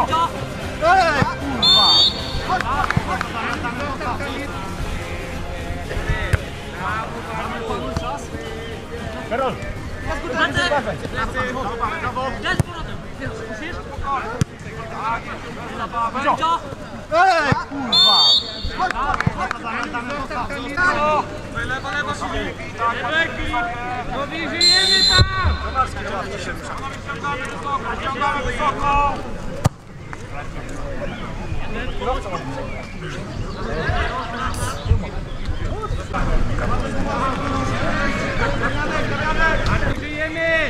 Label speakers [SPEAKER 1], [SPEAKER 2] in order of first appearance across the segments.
[SPEAKER 1] Karol!
[SPEAKER 2] Lewa, lewa, silnik! No żyjemy tam! Ściągamy wysoko! Żyjemy!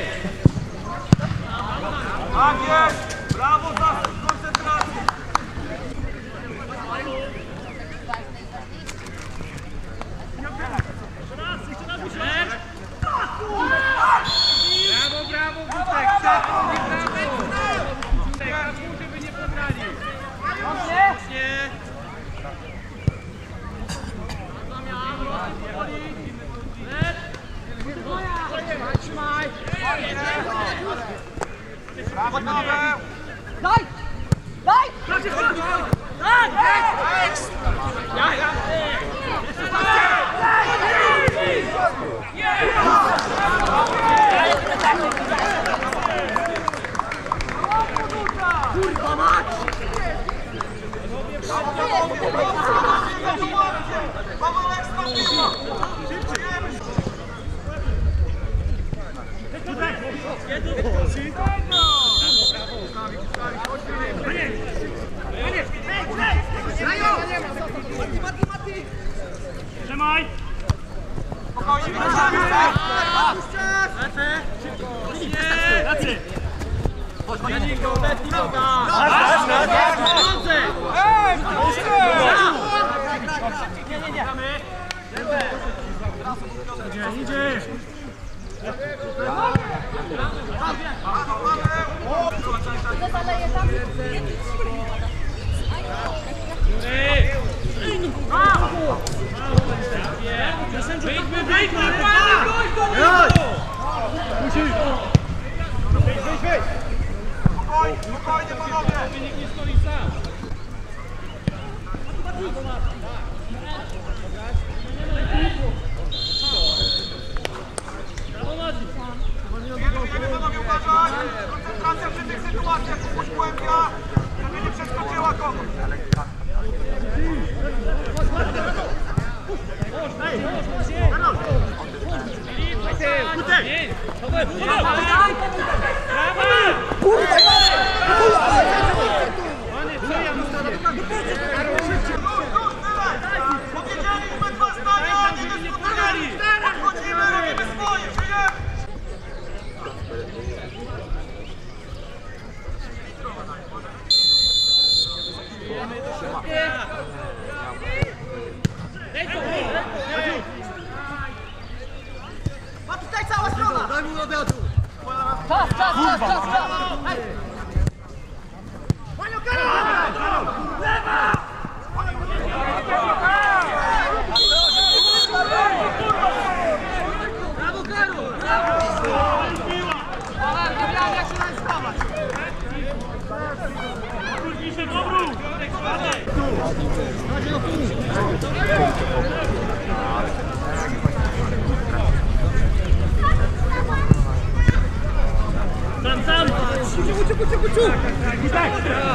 [SPEAKER 2] Tak jest! Brawo za koncentrację! Brawo, brawo, Gutek! Gutek, żeby nie pobrali! Nie! Trzymaj! Brawo, Paweł!
[SPEAKER 3] Daj! Daj! Daj! Kurwa mać!
[SPEAKER 2] Paweł, ekstra!
[SPEAKER 1] Trzymaj!
[SPEAKER 2] Spokojnie,
[SPEAKER 1] Lecy!
[SPEAKER 2] chodź, Janik, obecnij noga!
[SPEAKER 1] Idzie!
[SPEAKER 3] Zaleje tam.
[SPEAKER 2] Wyjdźmy, spokojnie, panowie!
[SPEAKER 1] Nikt nie stoi sam.
[SPEAKER 2] Wiemy, panowie, uważać! Koncentracja przy tych sytuacjach, puść głębia, żeby nie przeskoczyła kogoś! Powiedzieliśmy dwa zdania, nie dyskutujemy! Podchodzimy, robimy swoje, żyjemy!
[SPEAKER 3] Ma tutaj cała strona! Daj mu obiadu! Czas! Hej! Panią Karol! Lewa! Brawo, Karol! Brawo! Jak się nam spawać?
[SPEAKER 1] Kurwisze, dobru! Sam! Kuciu! Tak!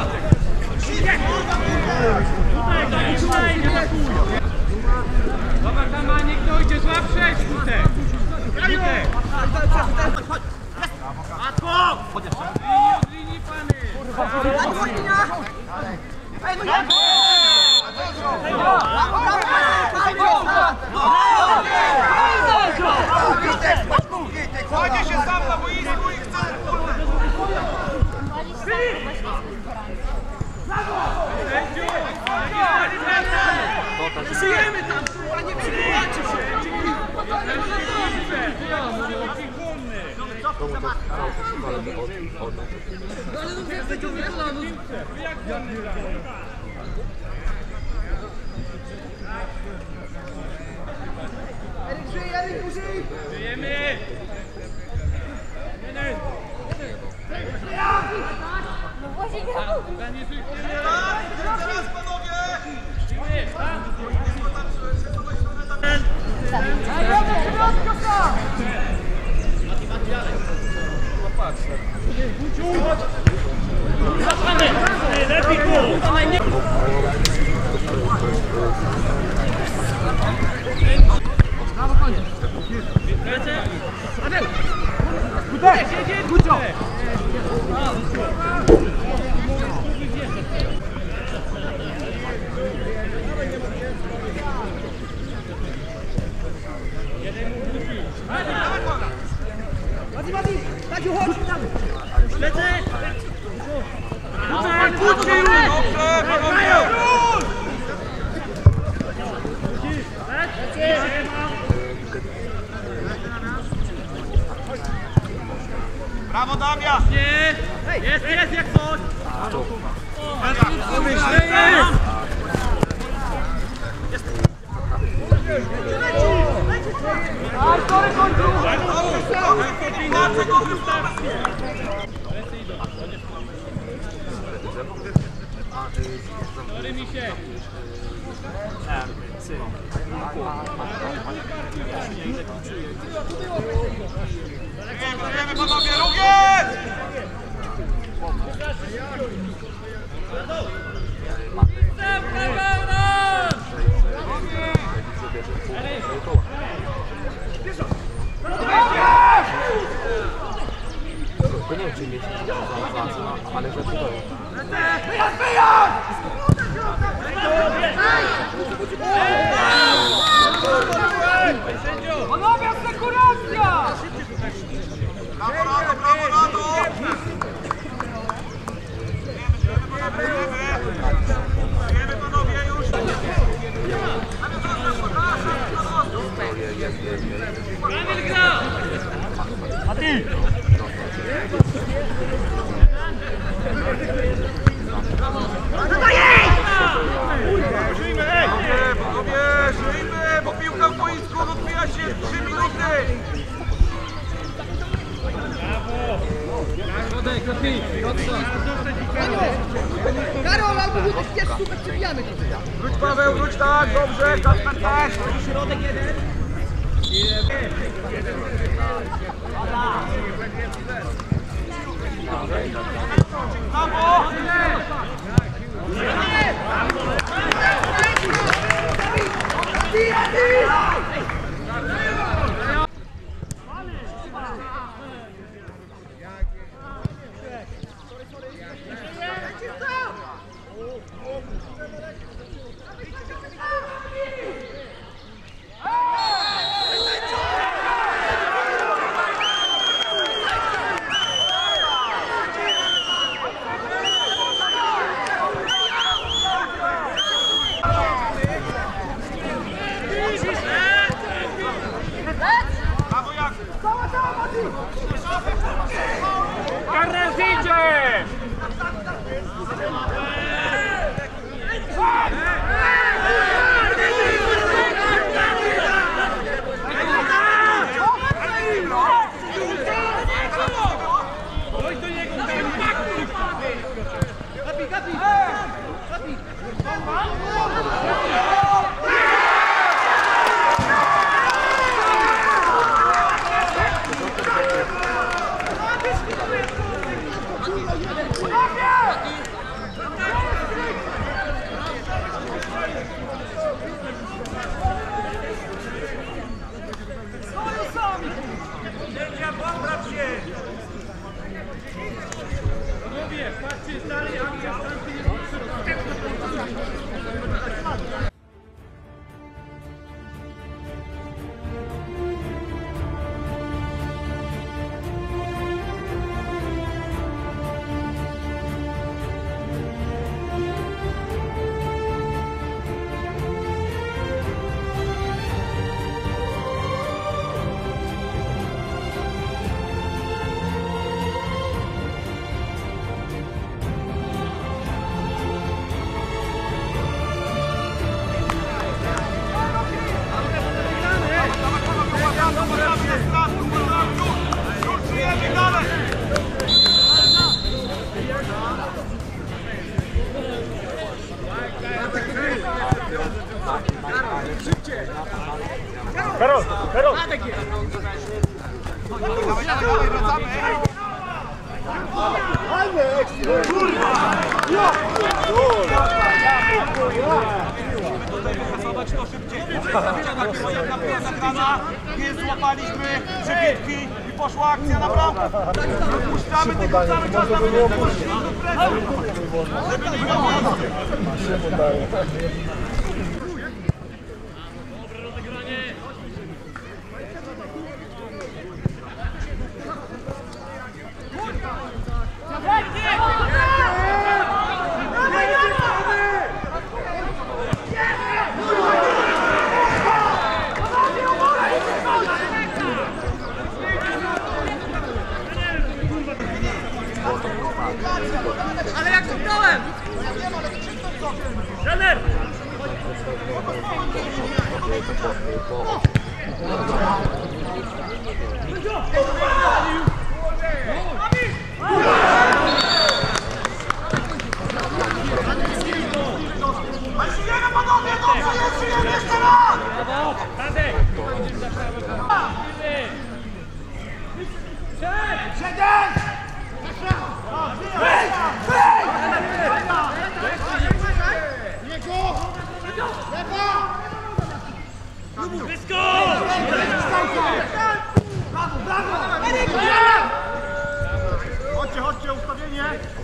[SPEAKER 2] Dobra, tam niech dojdzie, złap 6, Gutek! Gutek! Od linii, pany!
[SPEAKER 3] Ej, no jak?
[SPEAKER 2] Kładzie się sam na boisku i chce
[SPEAKER 3] Żyjemy tam, a nie przyjmujecie się! Ale no wiesz, takiego wykonano. Eryk żyje, Eryk użyj!
[SPEAKER 2] Żyjemy!
[SPEAKER 3] No właśnie.
[SPEAKER 2] Teraz panowie!
[SPEAKER 1] Lepiej tu!
[SPEAKER 2] Dobrze, panowie! Brawo, Damian!
[SPEAKER 1] Jest, jak coś!
[SPEAKER 2] Inaczej go wystawić!
[SPEAKER 1] Sorry mi się!
[SPEAKER 2] Wiemy, panowie, rugieć!
[SPEAKER 4] To nie wiem, czy mieć ale że to
[SPEAKER 3] Panowie, asekuracja!
[SPEAKER 2] Brawo, Rado, brawo, Rado! Wiemy, panowie, już!
[SPEAKER 1] Kamil gra! A ty!
[SPEAKER 2] Żyjmy, panowie, żyjmy, bo piłka w boisku rozwija się 3 minuty!
[SPEAKER 3] Karol, albo Wódek jest super, przebijamy tutaj.
[SPEAKER 2] Wróć, Paweł, wróć, tak, dobrze, Kasper też!
[SPEAKER 3] Środek jeden.
[SPEAKER 2] Brawo! Brawo, Jakub!
[SPEAKER 1] Karnes idzie! Panowie, patrzcie, stary, Anglia,
[SPEAKER 2] Karol! Karol!
[SPEAKER 5] To szybciej. Nie złapaliśmy przebitki i poszła akcja na bramkę. Puszczamy tylko cały czas na
[SPEAKER 3] Ale jak dałem!
[SPEAKER 1] Trener!
[SPEAKER 5] Żyjemy panowie, dobrze jest, żyjemy jeszcze raz!
[SPEAKER 1] Tadek!
[SPEAKER 2] Chodźcie, chodźcie, ustawienie!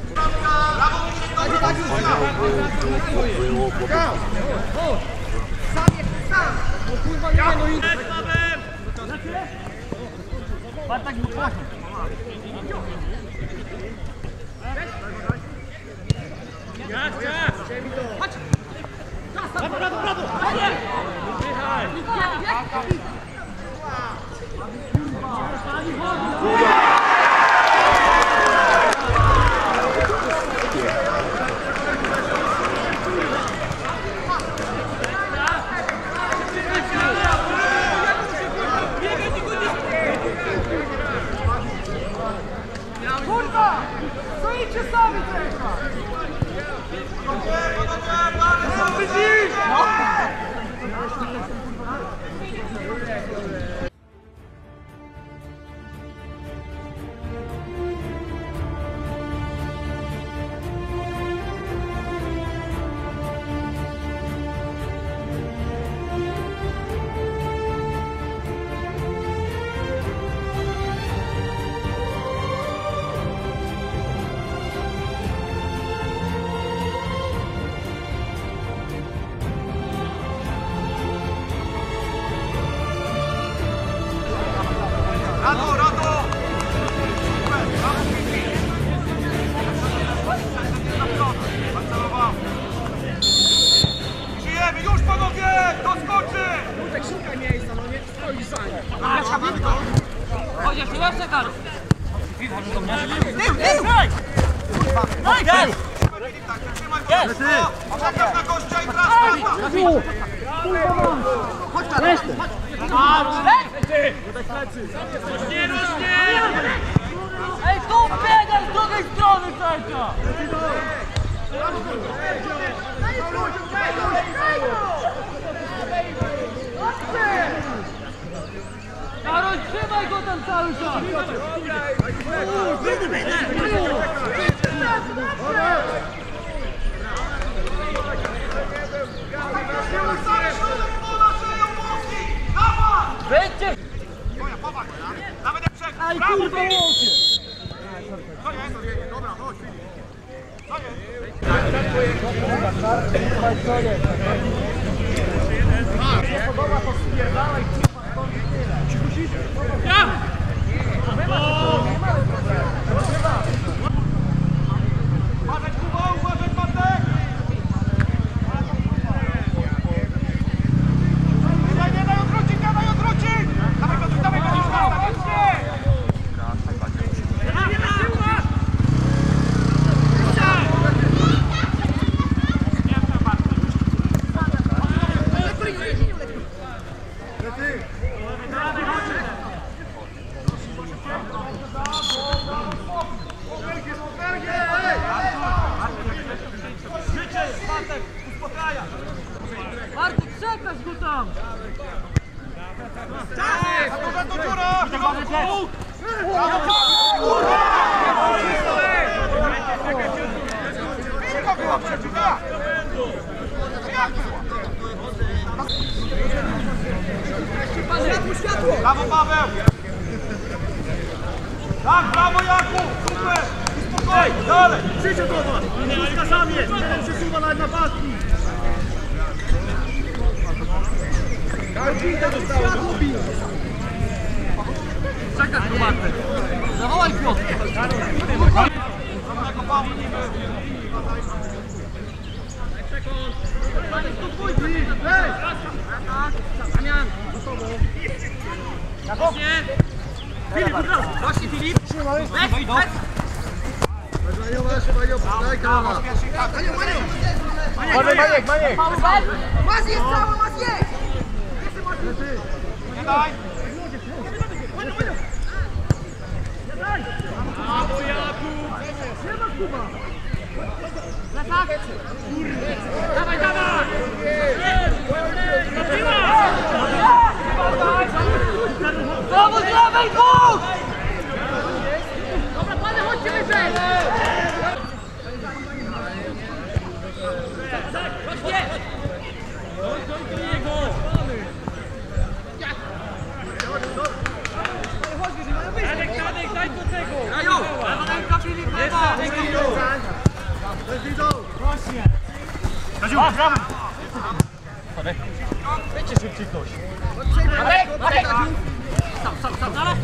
[SPEAKER 3] Kurwa! Stoicie sami teraz!
[SPEAKER 5] Rado, rado! Żyjemy, już panowie! Doskoczy!
[SPEAKER 3] Tak szukaj miejsca, no nie stoi sami. Chociaż nie masz zegaru.
[SPEAKER 5] Trzymaj go! Czekasz na gościa i transport!
[SPEAKER 1] Nie rośnie!
[SPEAKER 3] Ej, tu biegaj z drugiej strony, Sędzia! Karol, trzymaj go tam cały czas! Będzie!
[SPEAKER 5] Nawet jak przed!
[SPEAKER 3] Aj,
[SPEAKER 5] Brawo,
[SPEAKER 3] kurwa,
[SPEAKER 5] Filip!
[SPEAKER 3] łokie!
[SPEAKER 5] Co jest? Dobra, chodź, Filip. Co jest? Uważaj, Kuba, uważaj, Bartek! Nie daj odwrócić, nie daj odwrócić! Dawaj, Piotr, dawaj, Piotr, stawicznie!
[SPEAKER 3] Bartek, czekać go tam!
[SPEAKER 5] Za to dziura! Piłka była przecież, tak! Jak była? Brawo, Paweł! Tak, brawo, Jakub! Super! Spokojnie, dalej!
[SPEAKER 2] Przyjdźcie do was! Wszystko sam jest! Jeden przesuwa na napastki!
[SPEAKER 3] Czekaj, Kubarty. Zawołaj Piotrka.
[SPEAKER 5] Żadnego Pawła nie było.
[SPEAKER 3] Damian. Filip, od razu. Właśnie Filip. Weź.
[SPEAKER 4] Maniek!
[SPEAKER 3] Mas jest cały, mas jest.
[SPEAKER 5] Nie daj!
[SPEAKER 1] Brawo, Jakub!
[SPEAKER 3] Dawaj, dawaj. Brawo, z lewej, dwóch! Dobra, panie, chodźcie wyżej!
[SPEAKER 1] Tadek, daj do tego!
[SPEAKER 3] Raju! Lewa ręka, Filip, lewa!
[SPEAKER 2] Kaziu, gramy!
[SPEAKER 3] Marek! Sam, zaraz!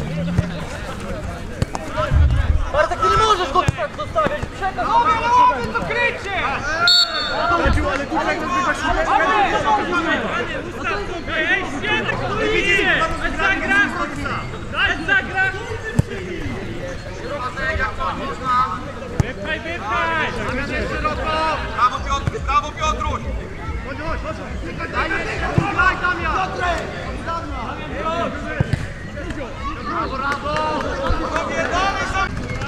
[SPEAKER 3] Bartek, ty nie możesz go zostawiać! Przekaz! No, to krycie!
[SPEAKER 2] Kaziu, ale tu jak rozbywasz
[SPEAKER 1] Ej, świetnie, tu idzie! Ed zagra! Ed zagra! Wypchaj!
[SPEAKER 5] Brawo, Piotr! Brawo, Piotruś!
[SPEAKER 2] Daj, Damian!
[SPEAKER 5] Tobie dalej za...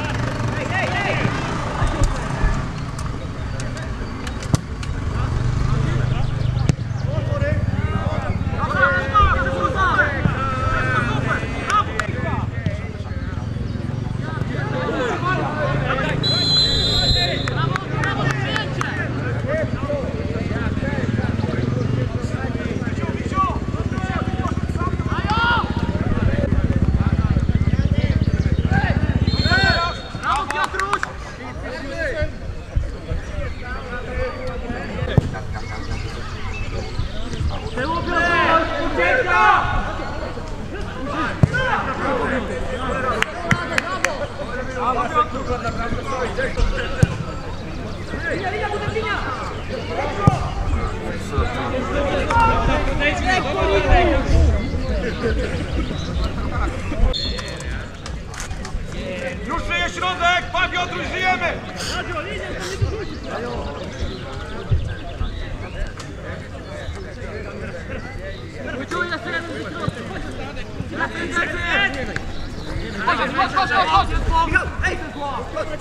[SPEAKER 5] Już żyje środek! Pan Piotruś, żyjemy!
[SPEAKER 3] Wyczuj jeszcze jeden z środka! Chodź! Michał, ej, ten głos!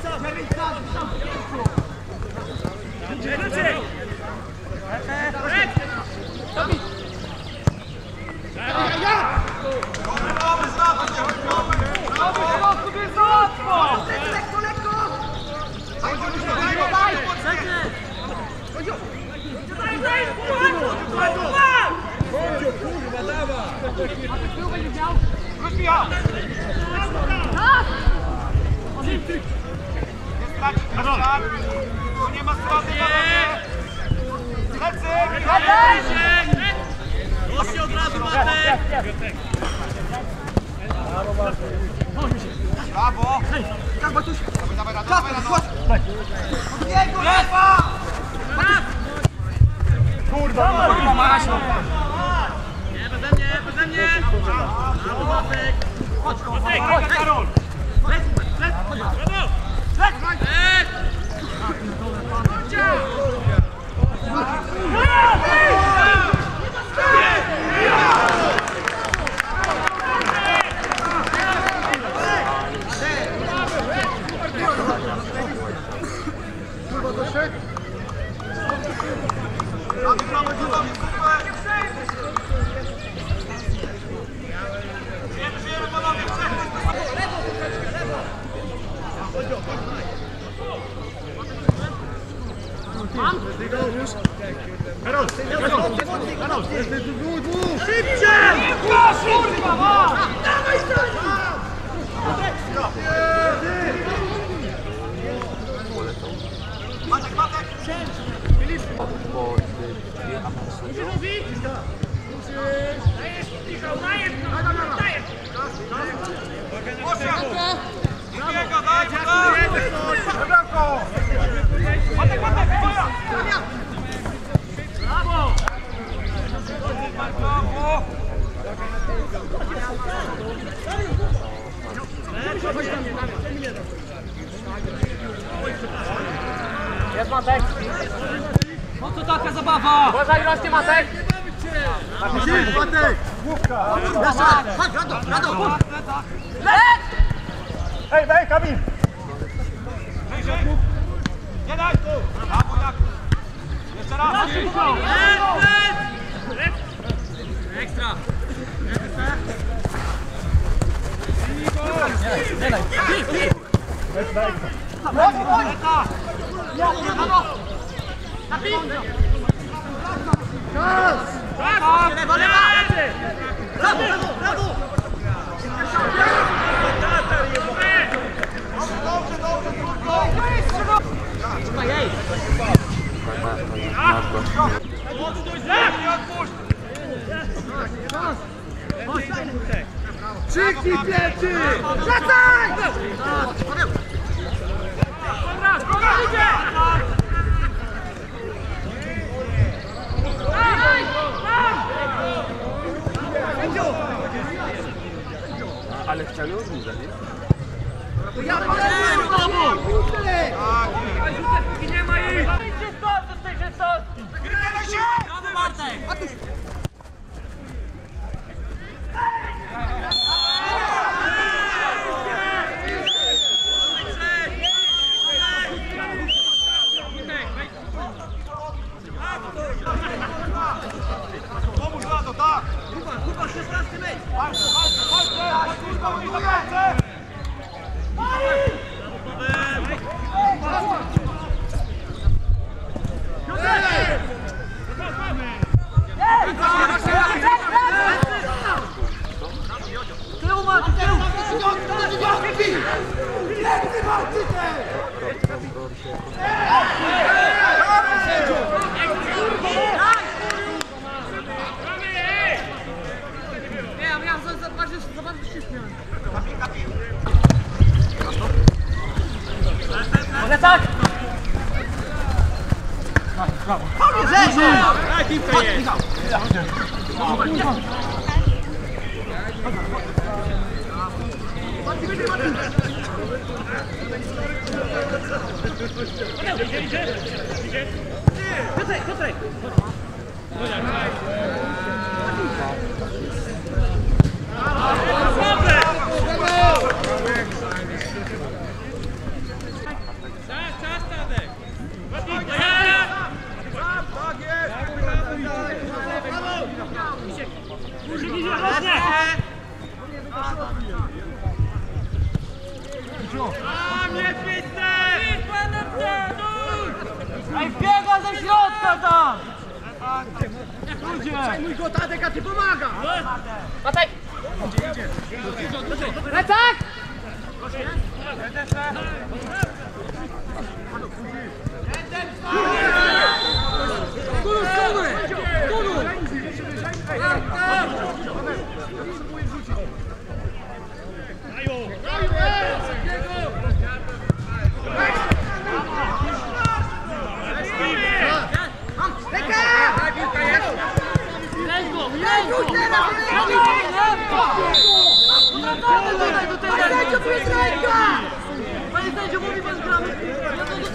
[SPEAKER 5] Dobry, znamy się!
[SPEAKER 3] Lekko!
[SPEAKER 5] Wróć, Michał! Nie stracić na tu nie ma straty, panowie! Lecy!
[SPEAKER 1] Gości od razu, Matek!
[SPEAKER 5] Brawo!
[SPEAKER 3] Tak, Bartuś!
[SPEAKER 5] Dawaj, dawaj,
[SPEAKER 3] Jego, lewa!
[SPEAKER 2] Kurwa,
[SPEAKER 3] Masio!
[SPEAKER 1] Nie, beze mnie! Brawo, Matek!
[SPEAKER 3] Chodź, Karol!
[SPEAKER 1] Brawo! Szybciej! Kurwa, ma! Dawaj,
[SPEAKER 4] Bo dwie awansują.
[SPEAKER 1] Dajesz, Michał, dajesz! Dajesz!
[SPEAKER 5] Biega, daj, daj! Bramko! Matek, twoja!
[SPEAKER 1] Brawo!
[SPEAKER 5] Brawo!
[SPEAKER 3] Jest Matek. Po co taka zabawa? Uważaj, rośnie Matek.
[SPEAKER 2] Matek! Główka!
[SPEAKER 3] Chodź, Rado!
[SPEAKER 2] Hej, Kamil!
[SPEAKER 5] Nie daj tu! Brawo, Jakub! Jeszcze raz!
[SPEAKER 3] Ekstra.
[SPEAKER 2] Krzyknij pieczy! Wracaj!
[SPEAKER 4] Ale chciał ją zbliżać, nie?
[SPEAKER 1] Nie ma jej!
[SPEAKER 5] Pomóż Rado, tak!
[SPEAKER 1] Kuba, 16 metr!
[SPEAKER 3] Może tak?
[SPEAKER 1] Daj piłkę jest! Piotrek! Czas, Tadek!
[SPEAKER 3] Ej, biega ze środka tam!
[SPEAKER 1] Mój go, Tadek, a ty pomaga!
[SPEAKER 3] Matek! Lecak! Panie sędzio, mówi pan gramy. Ja to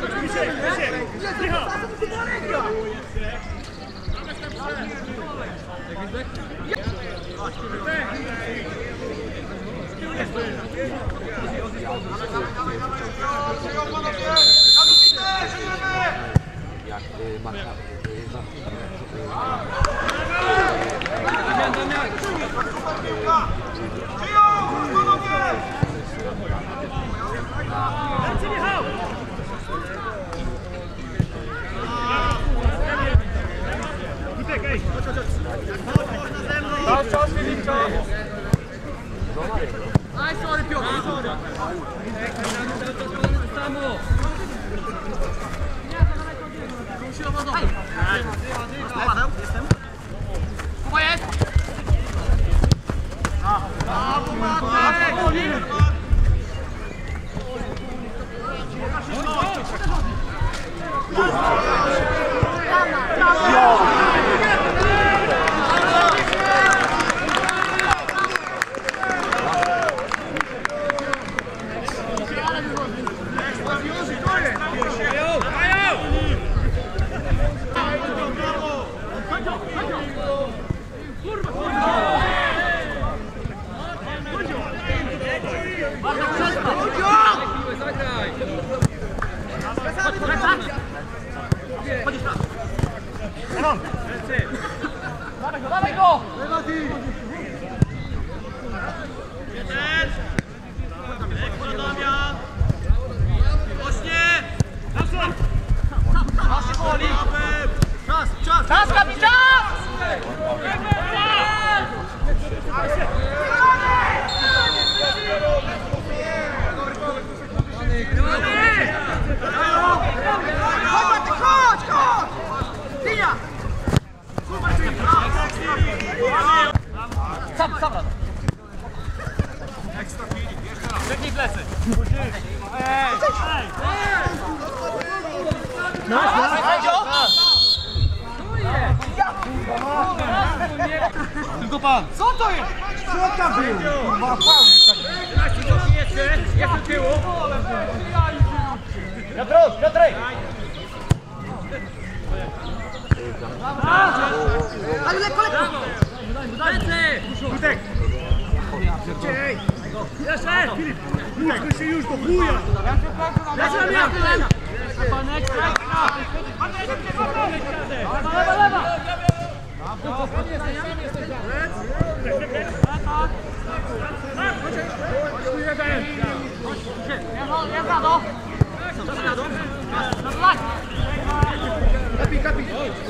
[SPEAKER 4] Jak Marta
[SPEAKER 1] Michał!
[SPEAKER 3] Kuba jest! Dawaj go! Czas, kapi, czas! Chodź! Linia! Sam rada. Wygnij plecy.
[SPEAKER 2] Tylko pan!
[SPEAKER 3] Co to jest?
[SPEAKER 2] Co tam było?
[SPEAKER 1] Jeszcze tyłu.
[SPEAKER 2] Piotrek!
[SPEAKER 3] Ale lekko! Plecy!
[SPEAKER 2] Gutek!
[SPEAKER 1] Jeszcze! Filip! Puśćmy się już do chuja!
[SPEAKER 3] Lewa! Jest na to!
[SPEAKER 2] Kapi!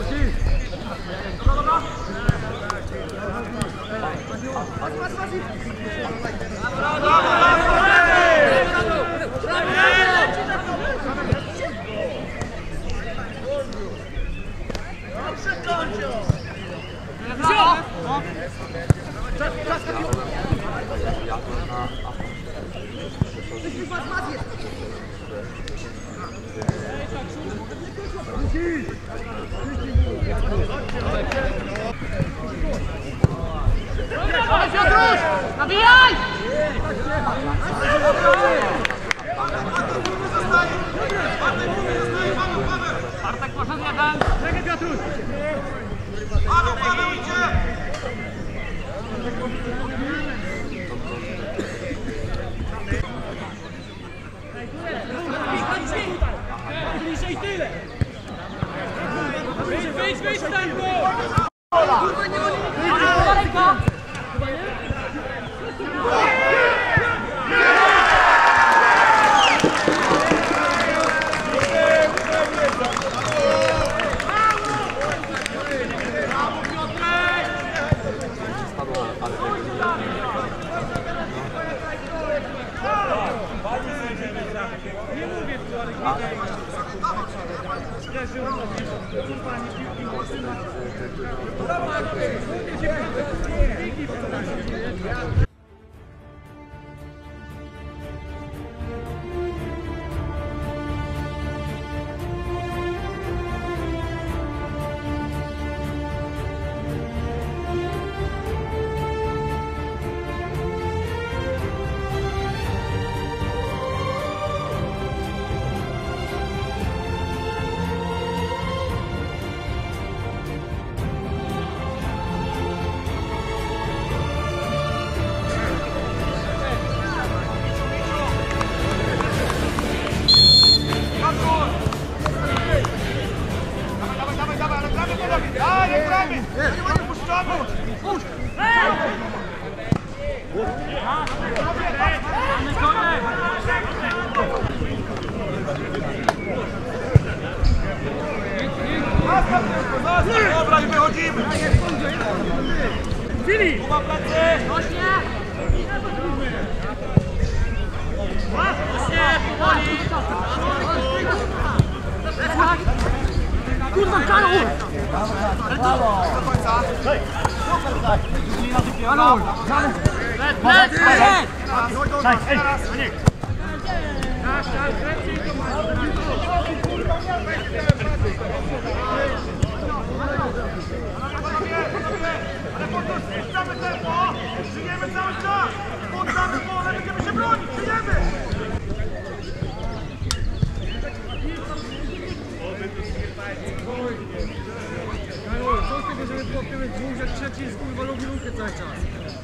[SPEAKER 3] Piotruś! Nabijaj! Bartek poszedł jeden.
[SPEAKER 1] Czekaj, Piotruś!
[SPEAKER 5] Paweł, idzie!
[SPEAKER 1] Bliżej tyle! Wyjdź tam go!
[SPEAKER 3] Ręka!
[SPEAKER 1] Nie mówię tu, ale
[SPEAKER 5] Dobra, i wychodzimy!
[SPEAKER 1] Filip!
[SPEAKER 5] Kuba plecy!
[SPEAKER 3] kurwa, Karol!
[SPEAKER 5] Ale po to spuszczamy tempo, żyjemy cały czas! Poddamy pole, będziemy się bronić, żyjemy!
[SPEAKER 3] Karol, co z tego, żeby blokiemy dwóch, jak trzeci jest kurwa lubi lukę cały czas?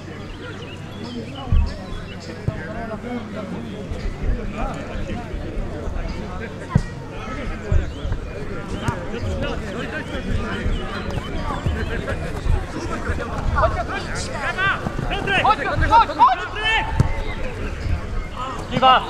[SPEAKER 1] Kiwa!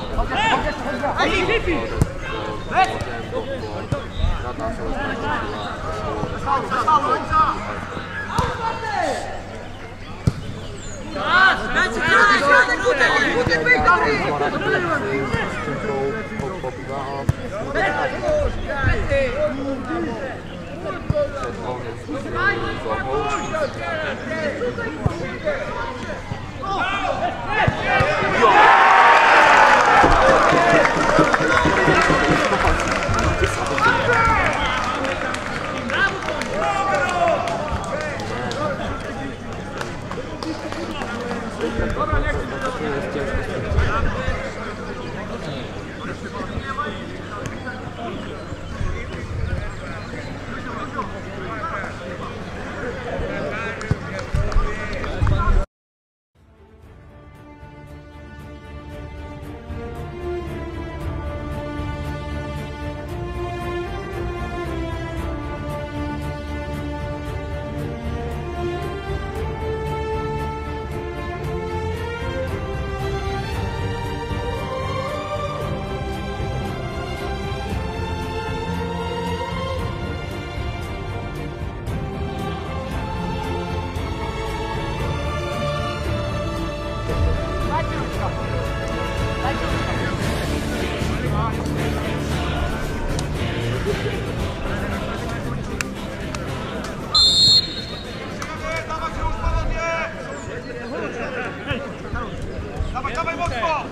[SPEAKER 5] Dawaj, dawaj mocno!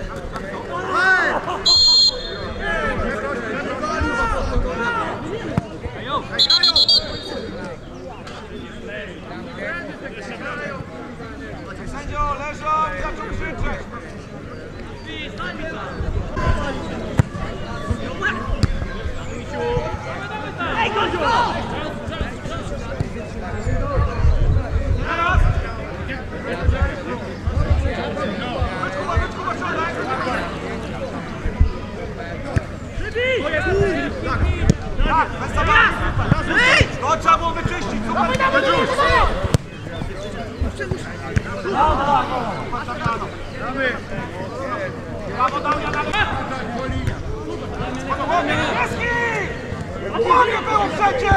[SPEAKER 5] Sędzio, leżą, zaczął krzyczeć!
[SPEAKER 1] Ej, Koziu!
[SPEAKER 5] Teraz! Wyczkuwa, ciągnij! Tak, bez zabawy! To trzeba było wyczyścić, super! Brawo, Damian, Niebieski! Panie było wszędzie!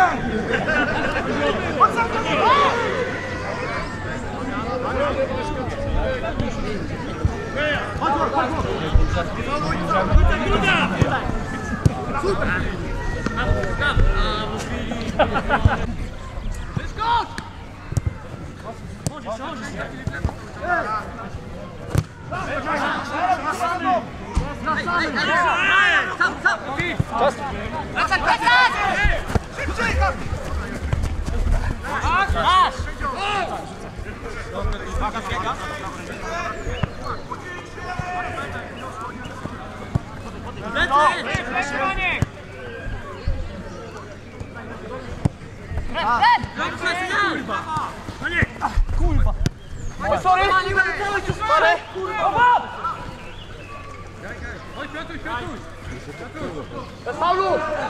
[SPEAKER 1] Kurwa!
[SPEAKER 3] Sorry! Kurwa!
[SPEAKER 2] Chodź, Piotruś, Piotruś!
[SPEAKER 3] Bez faulu!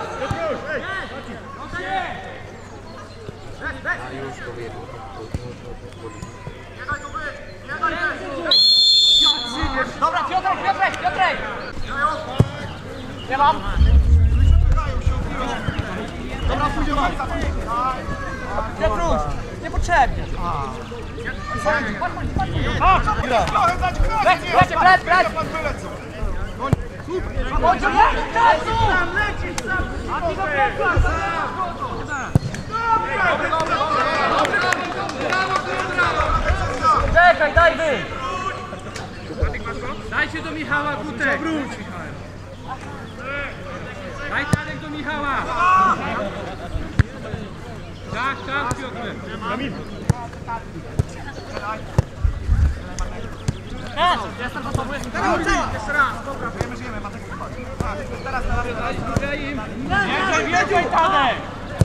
[SPEAKER 4] A już to wiem.
[SPEAKER 3] Dobra, Piotrek! Nie mam! Dobra, Piotruś, niepotrzebnie. Brać! Chodź, Czekaj, daj wy! Dajcie do Michała Gutek! Daj Tadek do Michała! Tak, Piotrek! Jestem gotowy!
[SPEAKER 5] Jeszcze raz, dobra, żyjemy, Matek. Teraz na razie, Wiedziej, Tadek!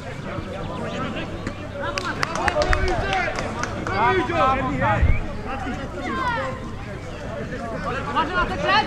[SPEAKER 3] Uważaj na te kręg!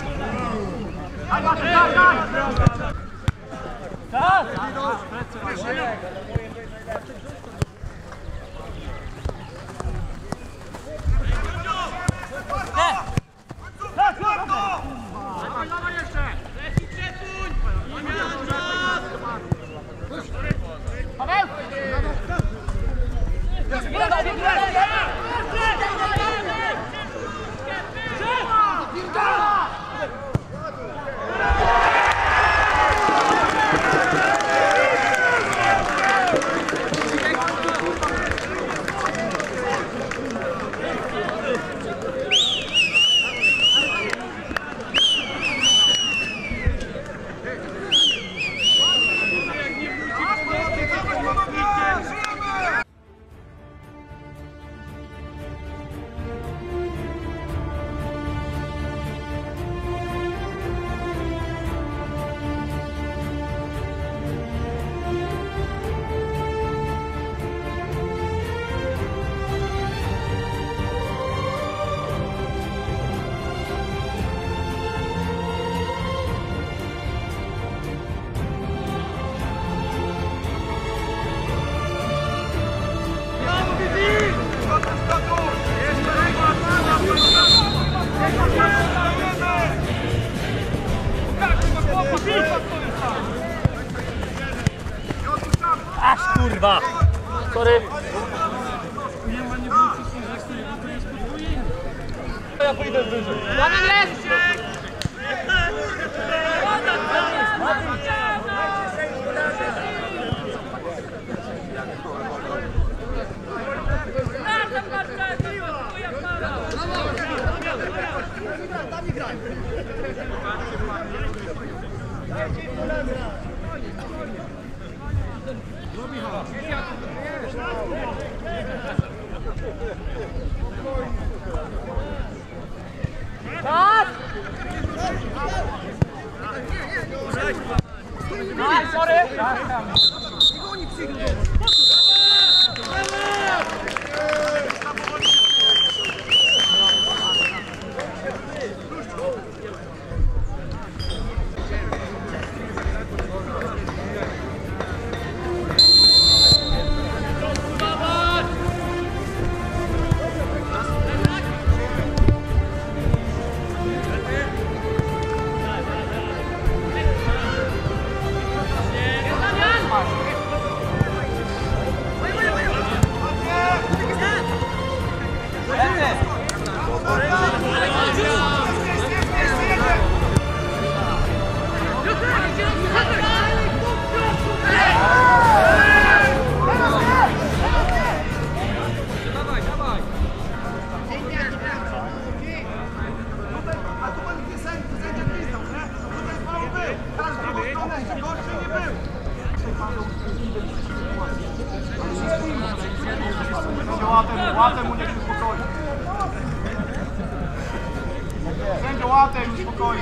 [SPEAKER 1] Aż kurwa! Sorry! Ja pójdę wyżej.
[SPEAKER 3] Damian jest! Tak! Aj, sorry!
[SPEAKER 5] Łatę mu niech się uspokoi. Sędzio, łatę już spokojnie.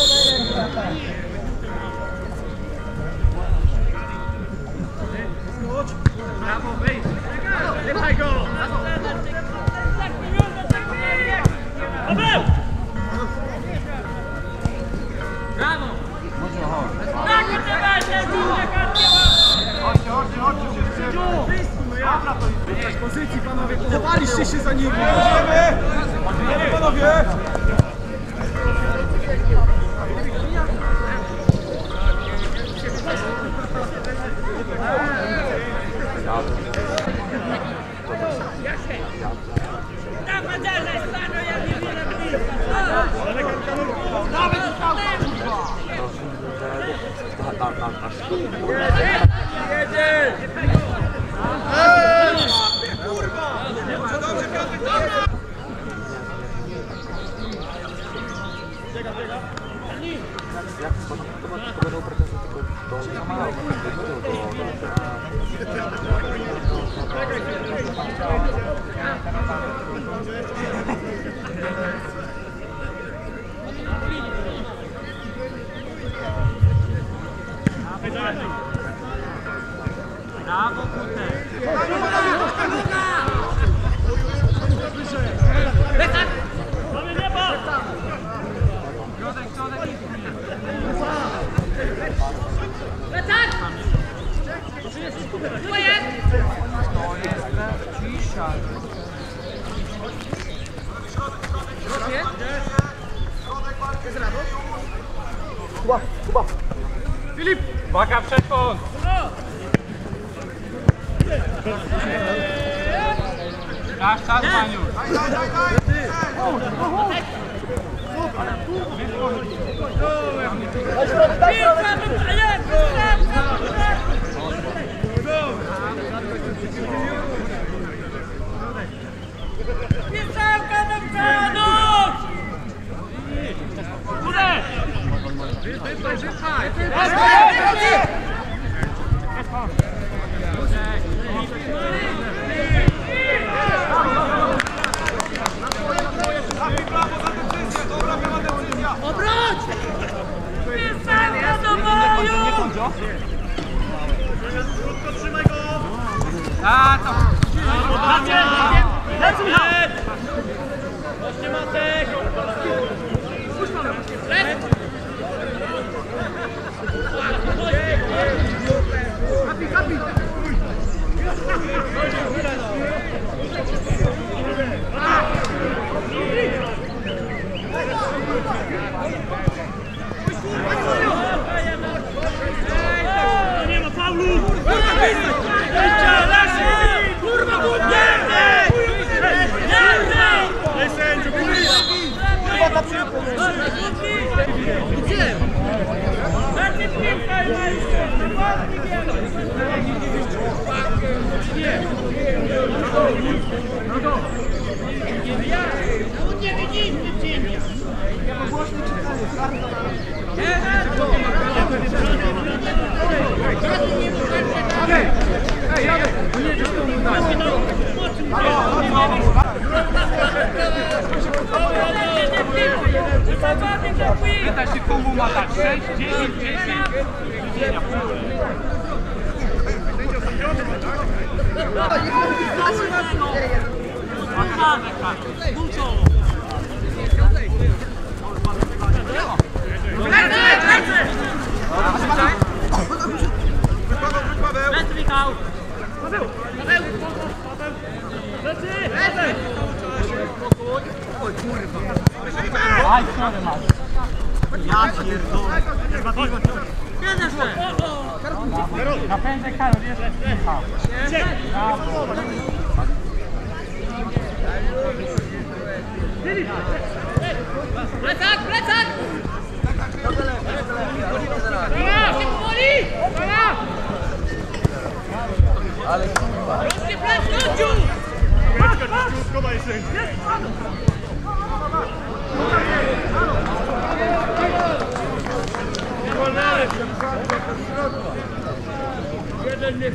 [SPEAKER 1] Brawo, wyjdź! Daj go! Paweł! Brawo!
[SPEAKER 5] Chodźcie, wszyscy. Dobra, to jest pozycji, panowie. Chowaliście się za nimi. Jedziemy, panowie.
[SPEAKER 1] Brawo, kurde.
[SPEAKER 3] Plecak!
[SPEAKER 1] Mamy niebo!
[SPEAKER 3] Środek, Plecak! Twoje! Cisza.
[SPEAKER 1] Filip! Uwaga, przedkąt! Czas, Maniu!
[SPEAKER 3] Pisełka do przodu!
[SPEAKER 1] Górę!
[SPEAKER 3] Obróć! Pisełka do boju!
[SPEAKER 1] Trzymaj go! A, to... Lecz, Michał! Właśnie Matek!
[SPEAKER 3] Lec!
[SPEAKER 1] Nie ma faulu! Kurwa, Ej, sędziu, kurwa! Pytaj się, komu ma dać? 6, 10, 10. Aj, sorry, masz. Ja pierdolę. Napędzę Karol, jest Michał.
[SPEAKER 3] Plecak, plecak! Ja, się powoli! Rączkę plec, Konciu!
[SPEAKER 1] Jeden nie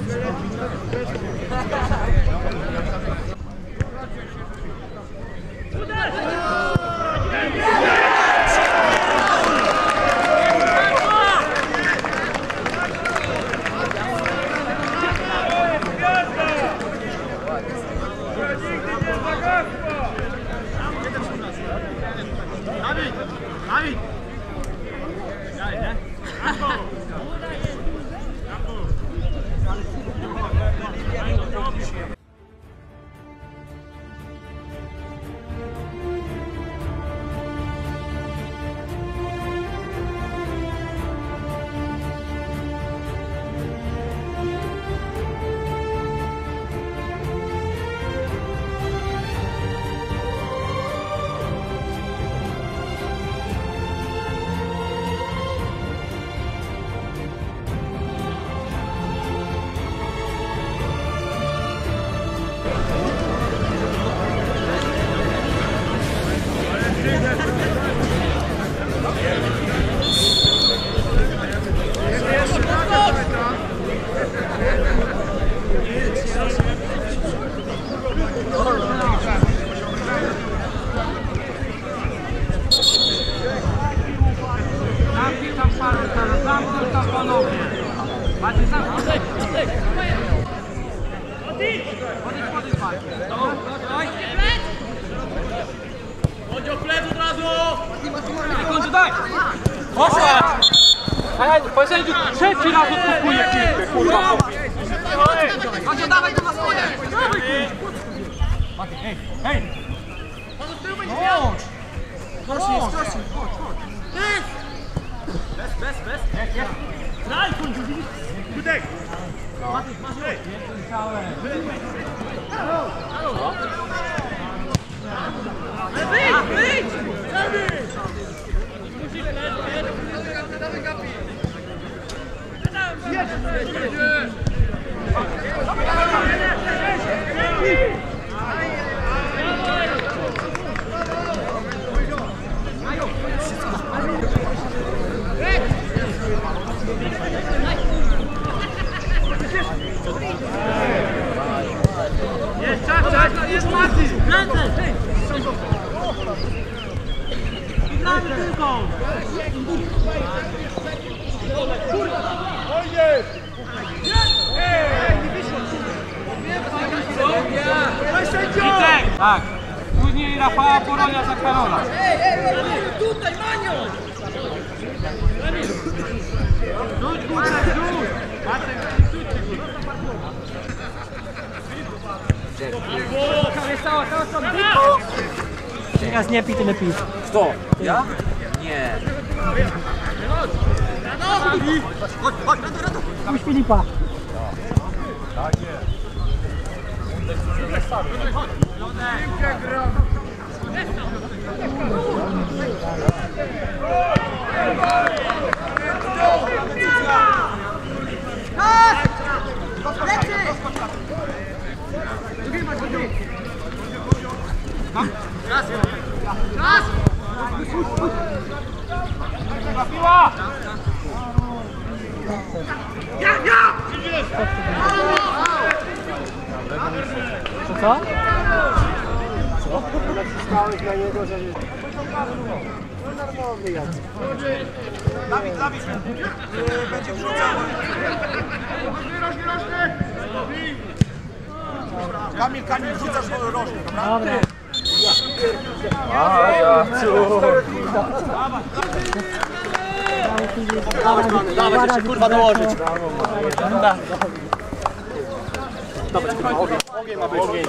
[SPEAKER 1] Dawid! Chodź o plec od razu!
[SPEAKER 3] Końcu daj! Poszła! Sędziu trzeci raz odkupuje piłkę, kurwa! Chodź, dawaj to na swoje! Hej!
[SPEAKER 1] Daj, końcu, widzisz? Kudek!
[SPEAKER 3] Wyjdź!
[SPEAKER 1] Jest czas, jest Marcin! Ręce! Gramy tylko!
[SPEAKER 3] Wicek! Tak. Później Rafała Poronia za Karola.
[SPEAKER 1] Tutaj, Maniu! Rzuć, Górek, rzuć!
[SPEAKER 5] Teraz nie pij, ty nie pij.
[SPEAKER 4] Kto? Ja? Nie.
[SPEAKER 5] Puść Filipa. Co? Naciskałeś na niego, że jest... Normalny jak.
[SPEAKER 2] Dawid, będzie wrzucał. Kamil, wrzucasz rożny, dobra?
[SPEAKER 5] Dobra.
[SPEAKER 4] Dawaj, się kurwa dołożyć. Ogień ma być. Ogień.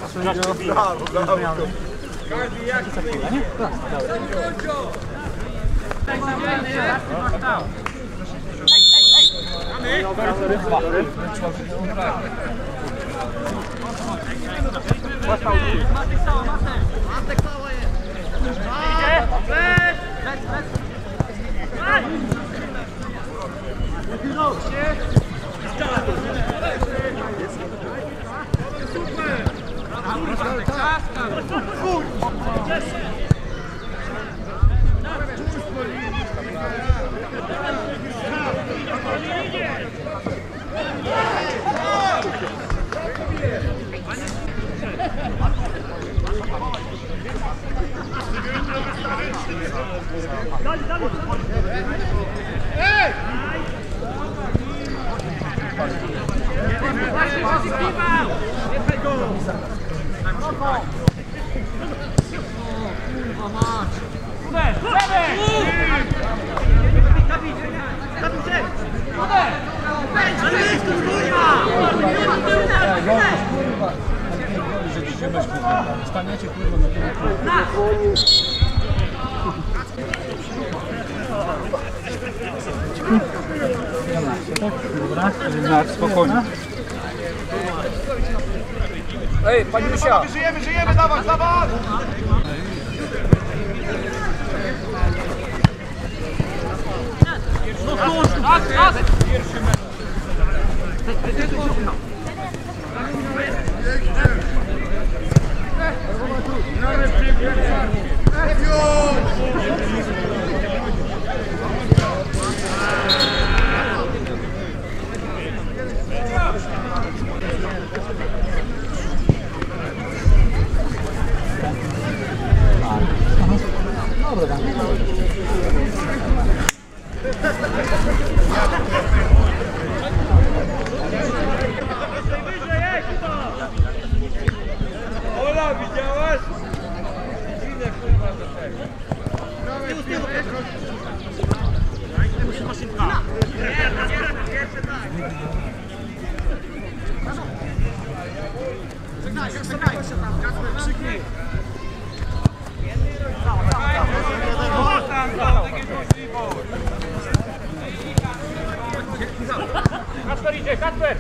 [SPEAKER 5] Staniecie kurwa na tym. Dobra, spokojnie.
[SPEAKER 4] Ej, Paniusia!
[SPEAKER 2] Żyjemy, dawaj!
[SPEAKER 1] Wyżej, jedź to!
[SPEAKER 5] Krzyknij.
[SPEAKER 1] Kacper idzie, Kacper!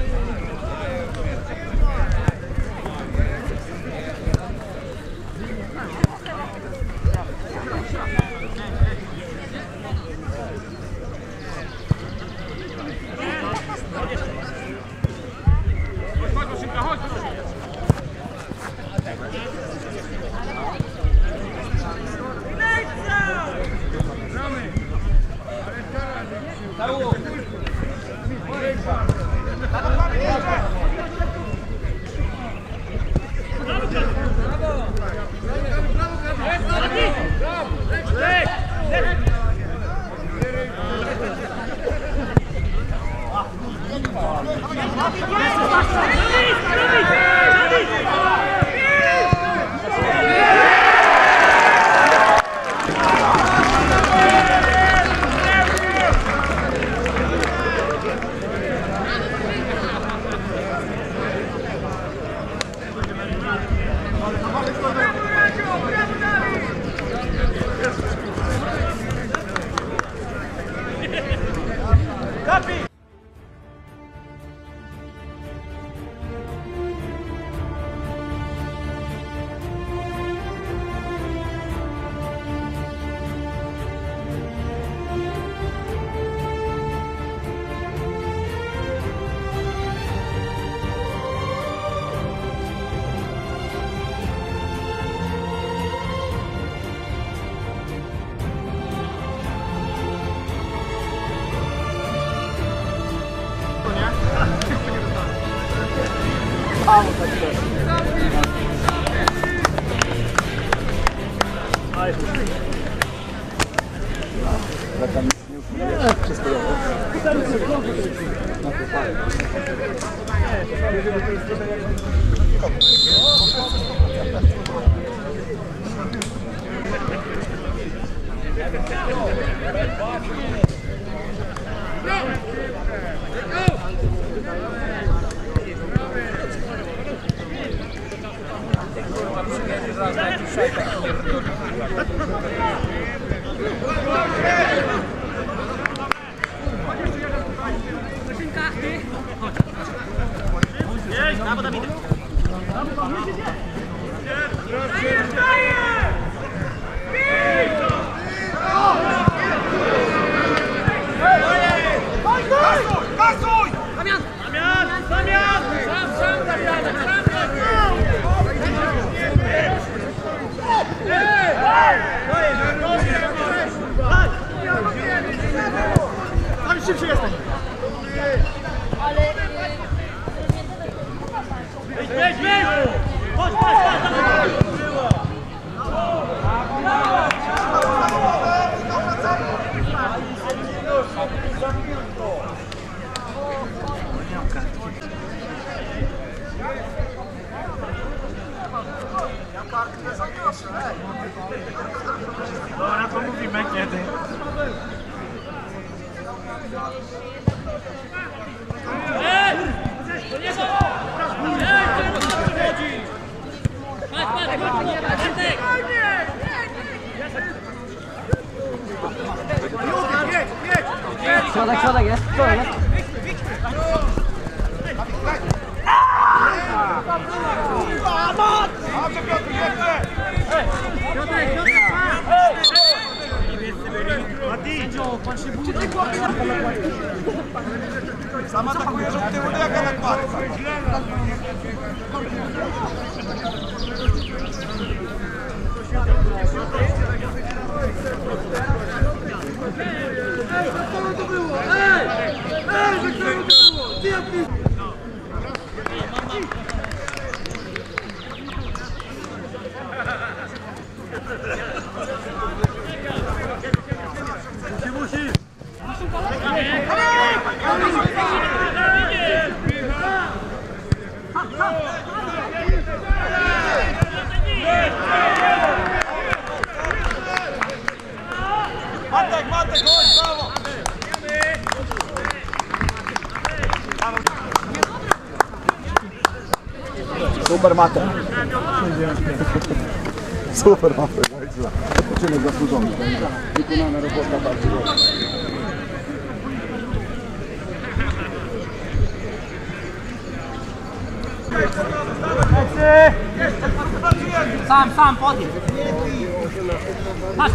[SPEAKER 5] Dobra, to mówimy kiedy.
[SPEAKER 3] Środek, środek jest, środek jest.
[SPEAKER 2] Sam atakuje, żeby tyłu jaka nakładka. Matek, chodź, brawo!
[SPEAKER 5] Super matę. Super matę, ojca. Odpoczynek zasłużony. Wykonana robota bardzo dobra.
[SPEAKER 3] Sam, podjedź. Masz.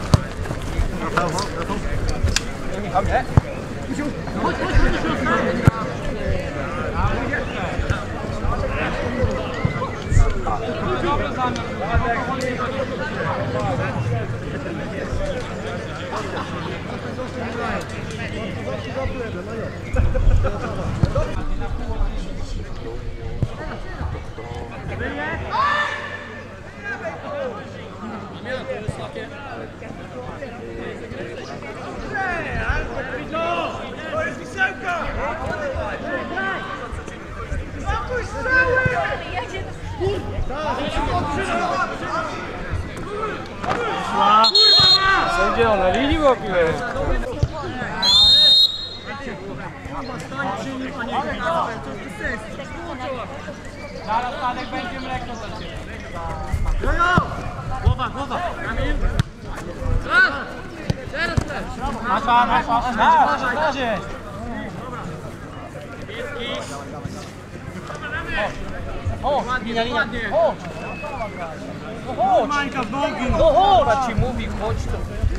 [SPEAKER 1] To jest wisełka!
[SPEAKER 3] Sędzia, na linii łapiłem. Zaraz Tadek będzie mleko za ciebie. Głowa. Kamil. Teraz. Na razie. O, linia. O! Chodź!
[SPEAKER 1] Mańka w nogi!
[SPEAKER 3] No chodź! Ci mówi, chodź tu.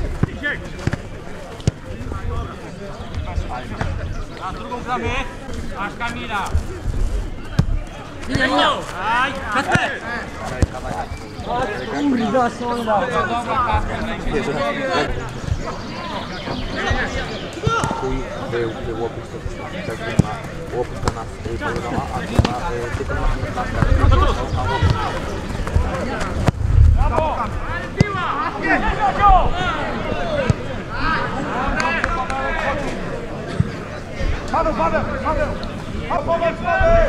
[SPEAKER 1] Na drugą gramy. Masz Kamila.
[SPEAKER 3] Linia!
[SPEAKER 1] Aj, Kasper!
[SPEAKER 3] Kurwa, solda! Dobra, Kasper,
[SPEAKER 4] Był łopis, tak na łopis to nas polowała, a tylko na
[SPEAKER 1] Brawo! Piła! Jest, Jodzio!
[SPEAKER 2] Paweł! A pomóc Paweł!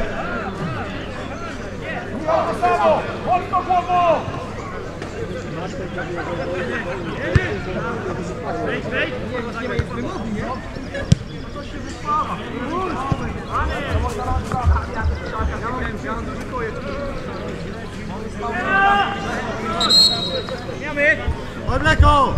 [SPEAKER 2] Michał to samo! Mocno głową!
[SPEAKER 1] Wejdź! Miamy!
[SPEAKER 5] Oj, mleko!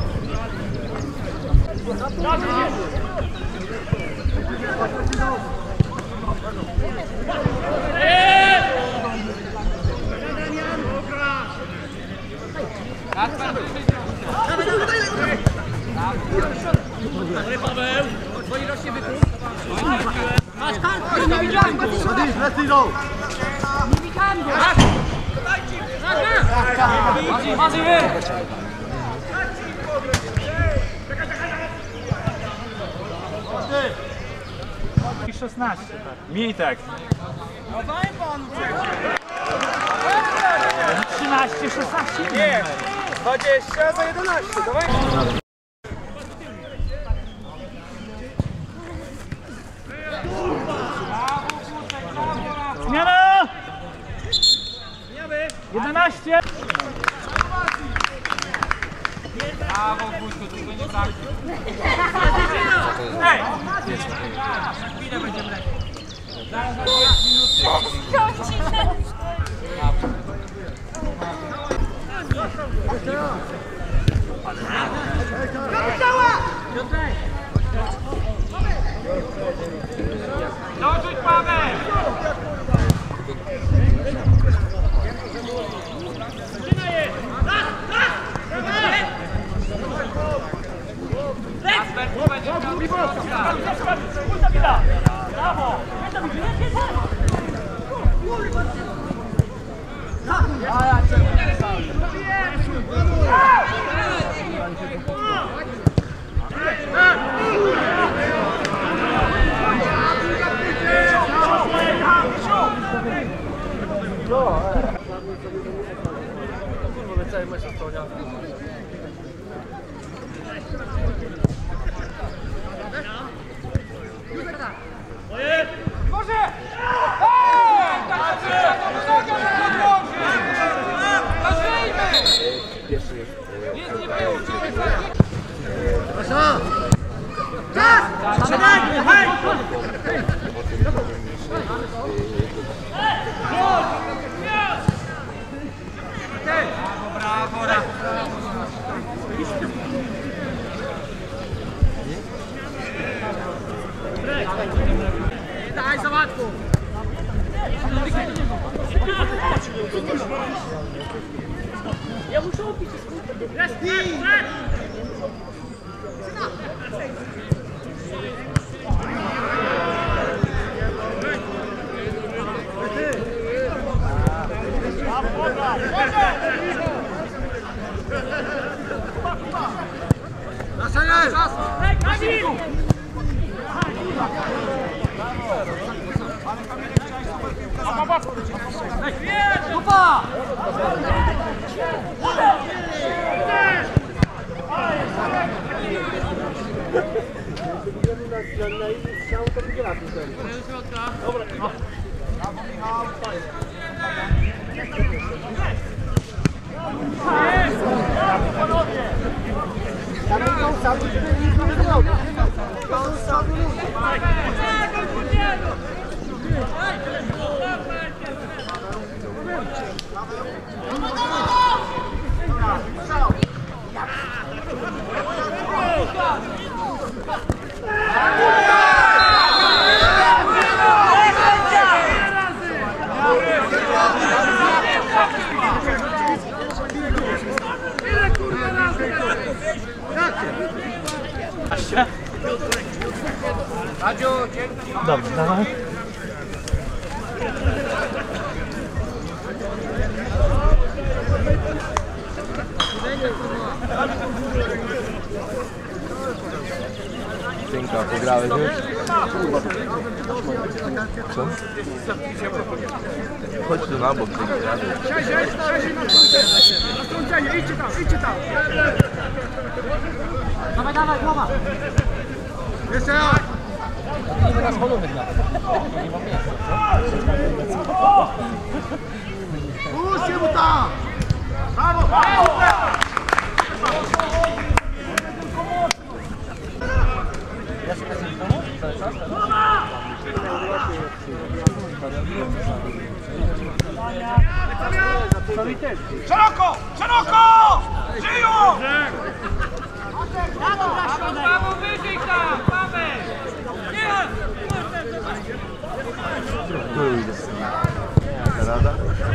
[SPEAKER 1] Paweł! Twoi rośnie wykup!
[SPEAKER 3] Masz kartę, nie widziałem go!
[SPEAKER 5] Lecz idą!
[SPEAKER 3] Nie widziałem go! Masz wy!
[SPEAKER 1] 16. Mitek.
[SPEAKER 2] No daj panu
[SPEAKER 1] 13, 16.
[SPEAKER 2] Nie! 20 za 11, dawaj!
[SPEAKER 1] Zmiana! 11.
[SPEAKER 3] Brawo, Wójtku, tylko nie tak.
[SPEAKER 1] Ej!
[SPEAKER 3] Chwilę będzie mleko. Zaraz za 5 minut.
[SPEAKER 1] Dorzuć, Paweł!
[SPEAKER 3] Kasper, tu będzie
[SPEAKER 1] Brawo!
[SPEAKER 4] pierwszy jest...
[SPEAKER 3] Dobra, dawaj.
[SPEAKER 4] Synka, wygrałeś już? Co? Chodź tu na bok, Synka.
[SPEAKER 5] Idźcie tam! Dawaj, głowa! Jeszcze raz! Puśćcie mu tam! Brawo!
[SPEAKER 2] Szeroko! Szeroko! Żyją!
[SPEAKER 1] Paweł, wyżej tam! Paweł! Nie!
[SPEAKER 4] Tu idę. Rada?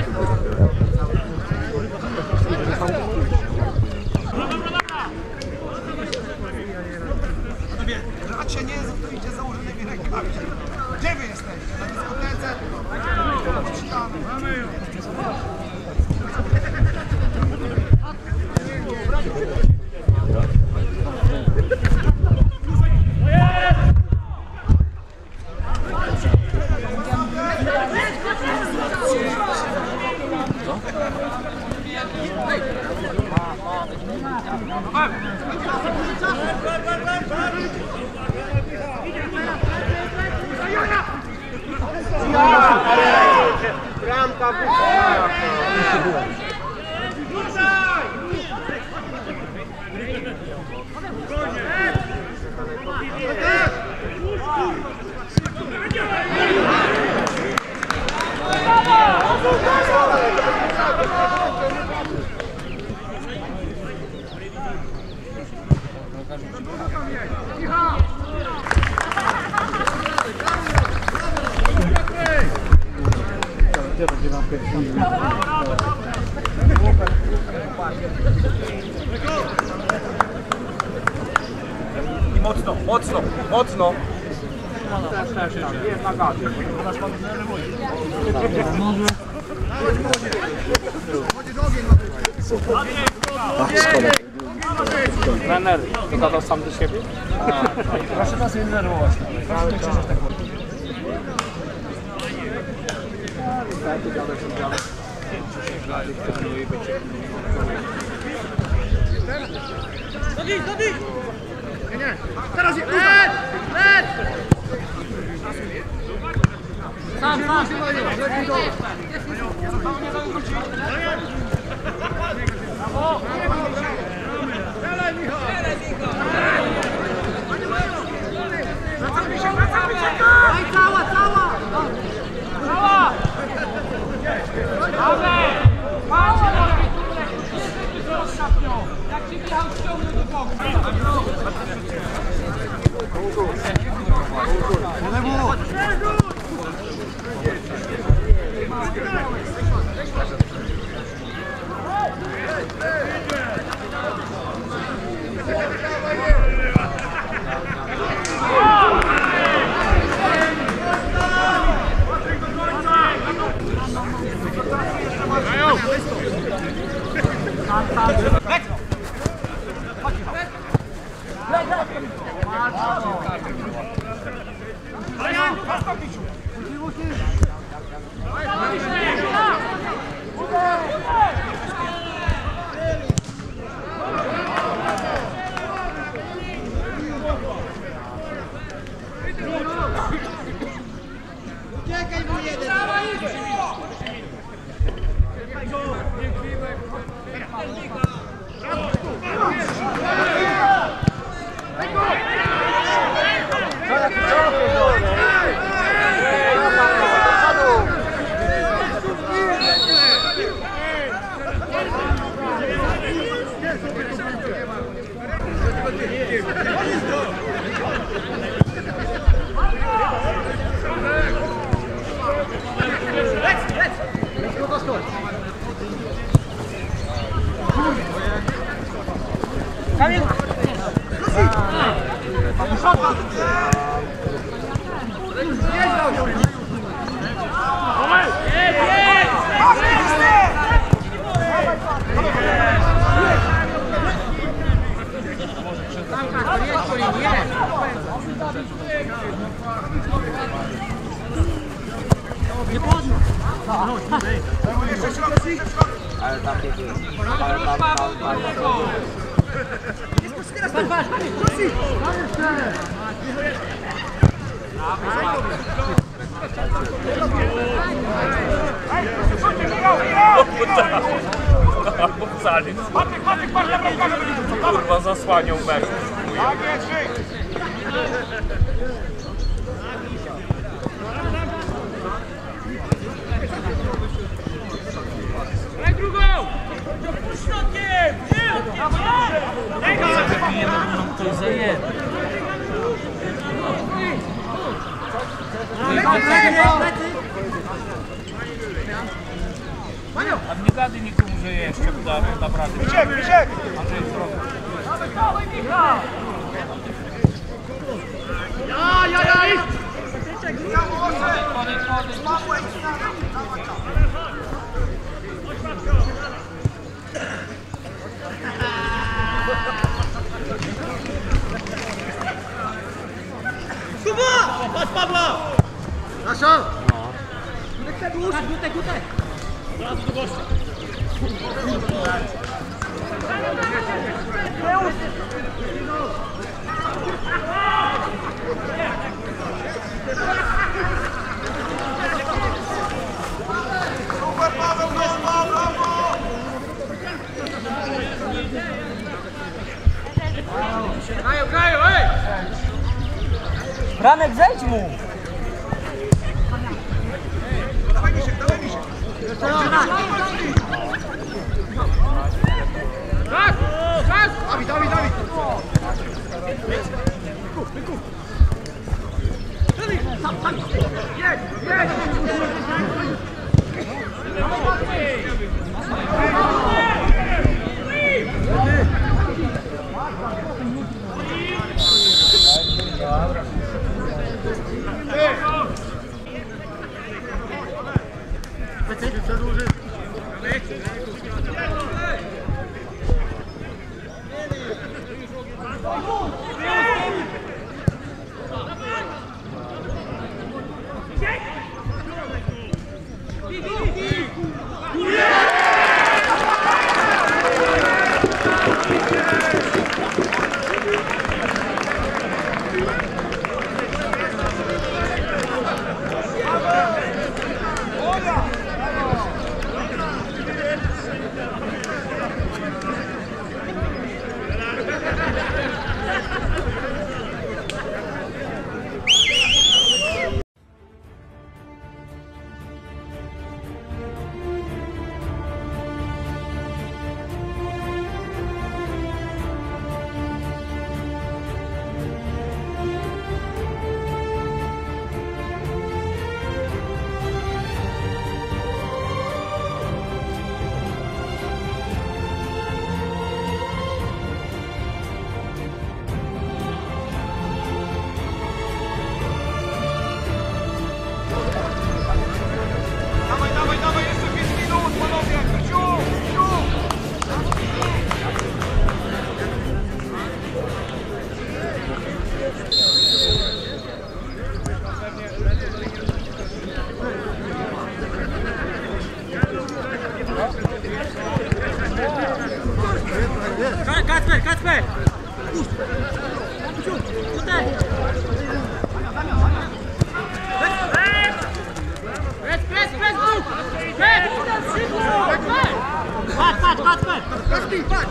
[SPEAKER 2] Raczej nie stoicie założonymi rękami. Gdzie wy jesteście? Na dyskotece? I mocno, mocno, mocno.
[SPEAKER 3] Trener, to zadał sam do siebie? Proszę nas nie denerwować. Proszę nie krzyczeć tak mocno.
[SPEAKER 5] Dobij! Nie. Teraz je! Lec! Sam! Strzelaj, Michał! Wracamy się! Daj, cała!
[SPEAKER 1] Paweł! Paweł! Jak ci Michał ściągnął do boku.
[SPEAKER 4] Ale tam kiedy... Ale tam...
[SPEAKER 1] Sali. Kurwa, zasłaniał mecz.
[SPEAKER 2] Tak jest,
[SPEAKER 1] Daj drugą! Środkiem!
[SPEAKER 3] To jest za jeden.
[SPEAKER 1] A nie gady nikomu, że jeszcze naprawdę.
[SPEAKER 2] Misiek!
[SPEAKER 1] Andrzej zrobił.
[SPEAKER 2] Super, Paweł, brawo!
[SPEAKER 1] Grają, ej!
[SPEAKER 3] Franek, zejdź mu!
[SPEAKER 2] Dawaj Misiek!
[SPEAKER 1] Tak! Tak!
[SPEAKER 2] Dawid! Dawaj, jeszcze 5 minut, panowie!
[SPEAKER 3] Kacper! Tutaj! Patrz!
[SPEAKER 2] Patrz!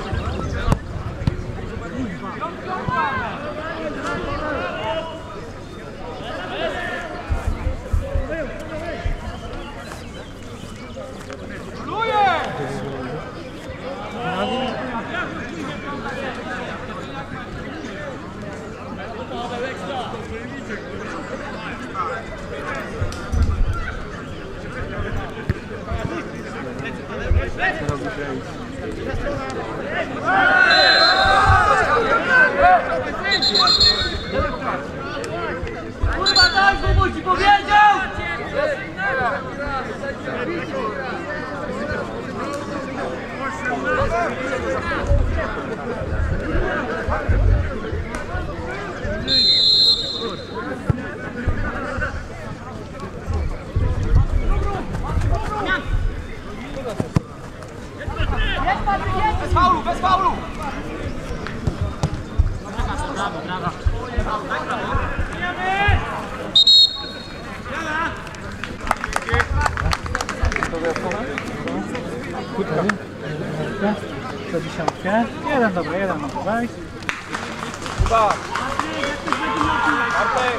[SPEAKER 5] Za dziesiątkę. Jeden, dobra, jeden może wejść.
[SPEAKER 2] Kuba! Bartek!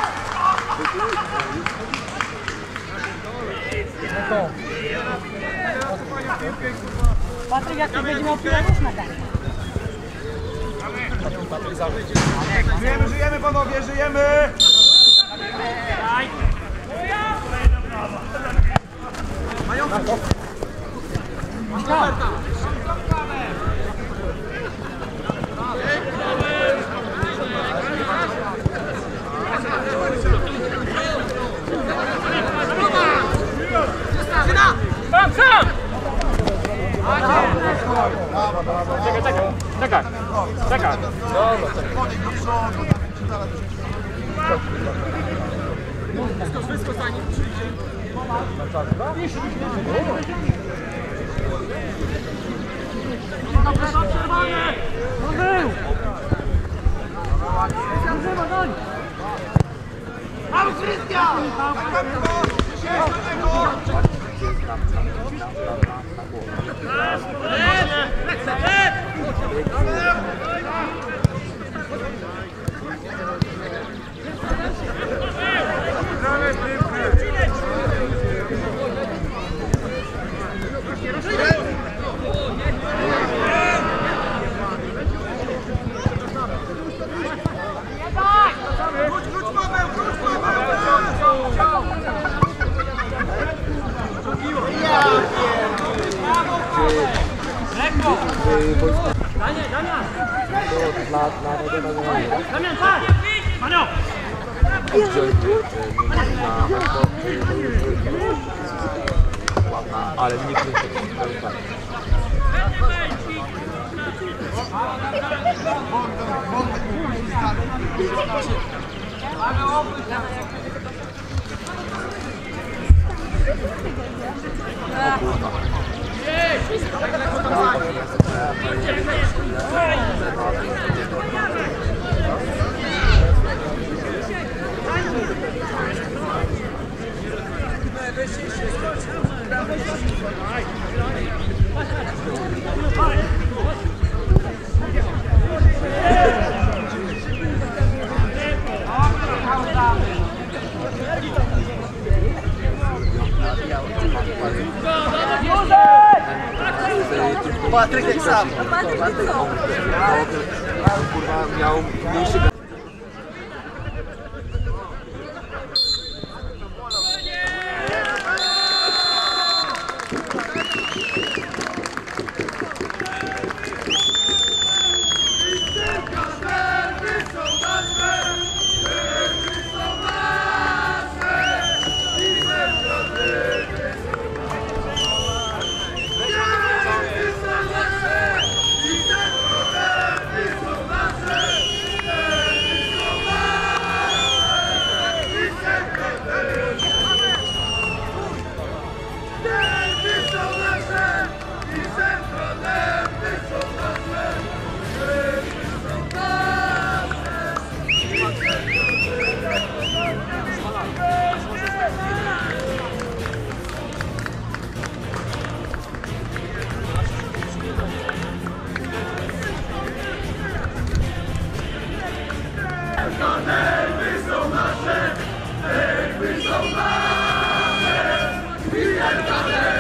[SPEAKER 6] Patryk, jak ty będzie miał piłę, też na ganie.
[SPEAKER 2] Żyjemy, żyjemy panowie, żyjemy!
[SPEAKER 1] Sam, sam! Czekaj.
[SPEAKER 3] Damian, tak! Manio!
[SPEAKER 4] Ale nikt nie chce.
[SPEAKER 5] Patryk tak samo.
[SPEAKER 4] Kurwa, miał mniejszy.
[SPEAKER 2] Nerwy są nasze,